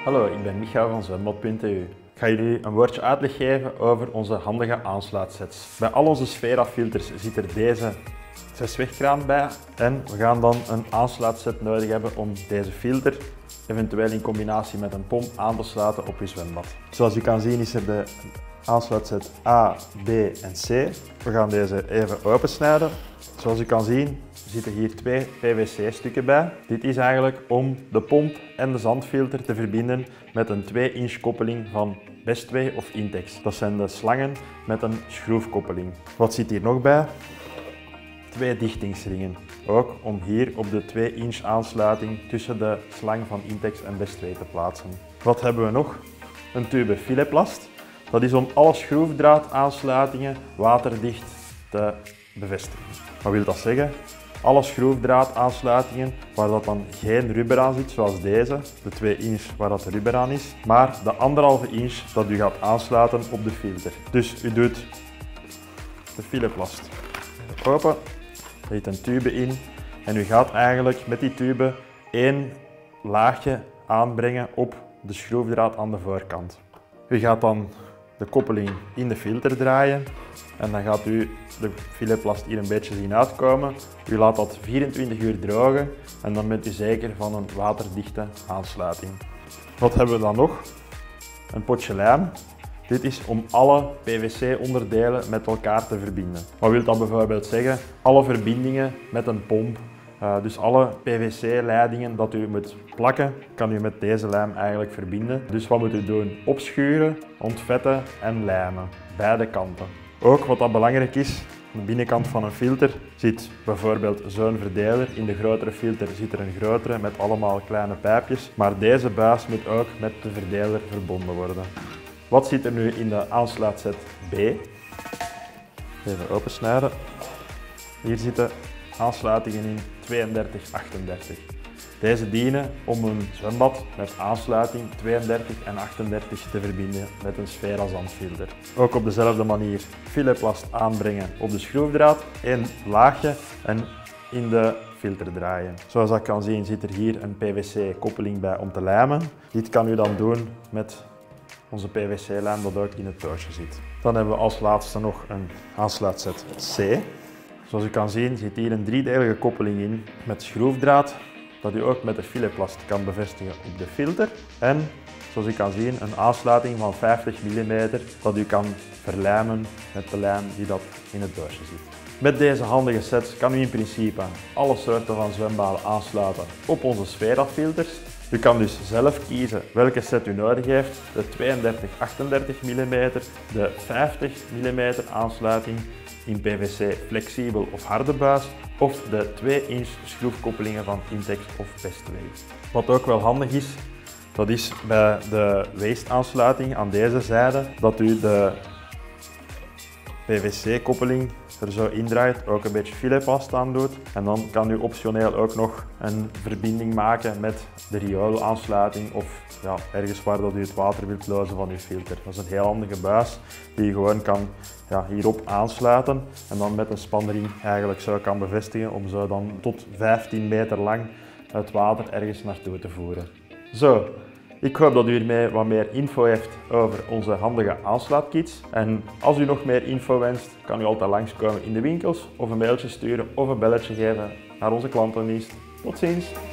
Hallo, ik ben Michael van Zwembad.eu. Ik ga jullie een woordje uitleg geven over onze handige aansluitsets. Bij al onze Sfera-filters zit er deze 6-wegkraan bij en we gaan dan een aansluitset nodig hebben om deze filter eventueel in combinatie met een pomp aan te sluiten op je zwembad. Zoals je kan zien is er de aansluitset A, B en C. We gaan deze even opensnijden. Zoals je kan zien zitten hier 2 PVC-stukken bij. Dit is eigenlijk om de pomp en de zandfilter te verbinden met een 2-inch koppeling van Bestway of Intex. Dat zijn de slangen met een schroefkoppeling. Wat zit hier nog bij? 2 dichtingsringen. Ook om hier op de 2-inch aansluiting tussen de slang van Intex en Bestway te plaatsen. Wat hebben we nog? Een tube filetplast. Dat is om alle schroefdraadaansluitingen waterdicht te bevestigen. Wat wil dat zeggen? Alle schroefdraadaansluitingen waar dat dan geen rubber aan zit, zoals deze, de 2 inch waar dat de rubber aan is, maar de 1,5 inch dat u gaat aansluiten op de filter. Dus u doet de filetplast open, er zit een tube in en u gaat eigenlijk met die tube 1 laagje aanbrengen op de schroefdraad aan de voorkant. U gaat dan de koppeling in de filter draaien en dan gaat u de filetplast hier een beetje zien uitkomen. U laat dat 24 uur drogen en dan bent u zeker van een waterdichte aansluiting. Wat hebben we dan nog? Een potje lijm. Dit is om alle PVC-onderdelen met elkaar te verbinden. Wat wil dat bijvoorbeeld zeggen? Alle verbindingen met een pomp. Dus alle PVC-leidingen dat u moet plakken, kan u met deze lijm eigenlijk verbinden. Dus wat moet u doen? Opschuren, ontvetten en lijmen. Beide kanten. Ook wat dat belangrijk is, aan de binnenkant van een filter zit bijvoorbeeld zo'n verdeler. In de grotere filter zit er een grotere met allemaal kleine pijpjes. Maar deze buis moet ook met de verdeler verbonden worden. Wat zit er nu in de aansluitset B? Even opensnijden. Hier zitten aansluitingen in 32-38. Deze dienen om een zwembad met aansluiting 32 en 38 te verbinden met een Sfera zandfilter. Ook op dezelfde manier filetplast aanbrengen op de schroefdraad, 1 laagje en in de filter draaien. Zoals dat kan zien zit er hier een PVC koppeling bij om te lijmen. Dit kan u dan doen met onze PVC-lijm dat ook in het doosje zit. Dan hebben we als laatste nog een aansluitset C. Zoals u kan zien zit hier een 3-delige koppeling in met schroefdraad dat u ook met de filetplast kan bevestigen op de filter. En zoals u kan zien een aansluiting van 50 mm dat u kan verlijmen met de lijm die dat in het doosje zit. Met deze handige sets kan u in principe alle soorten van zwembaden aansluiten op onze Sfera filters. U kan dus zelf kiezen welke set u nodig heeft, de 32-38 mm, de 50 mm aansluiting in PVC flexibel of harde buis of de 2-inch schroefkoppelingen van Intex of Bestway. Wat ook wel handig is, dat is bij de waste-aansluiting aan deze zijde dat u de PVC-koppeling er zo indraait, ook een beetje filetplast aan doet en dan kan u optioneel ook nog een verbinding maken met de rioolaansluiting of ja, ergens waar dat u het water wilt lozen van uw filter. Dat is een heel handige buis die je gewoon kan hierop aansluiten en dan met een spanring eigenlijk zo kan bevestigen om zo dan tot 15 meter lang het water ergens naartoe te voeren. Zo. Ik hoop dat u hiermee wat meer info heeft over onze handige aansluitkits. En als u nog meer info wenst, kan u altijd langskomen in de winkels of een mailtje sturen of een belletje geven naar onze klantendienst. Tot ziens!